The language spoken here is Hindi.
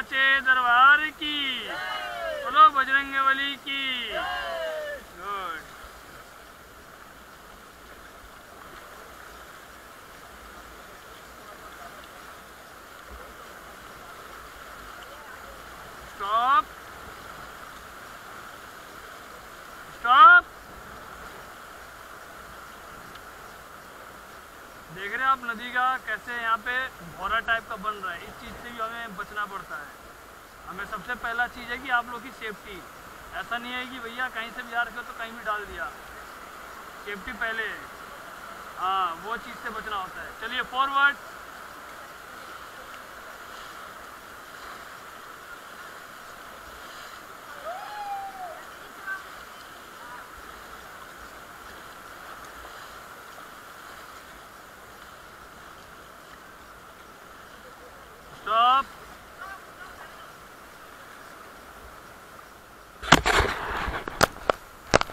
सच्चे दरबार की, बोलो बजरंगबली की। गुड। Stop stop. देख रहे हैं आप नदी का कैसे यहाँ पे भौरा टाइप का बन रहा है। इस चीज़ से भी हमें बचना पड़ता है। हमें सबसे पहला चीज़ है कि आप लोग की सेफ्टी। ऐसा नहीं है कि भैया कहीं से भी जा रहे हो तो कहीं भी डाल दिया। सेफ्टी पहले है। हाँ, वो चीज़ से बचना होता है। चलिए फॉरवर्ड। स्टॉप।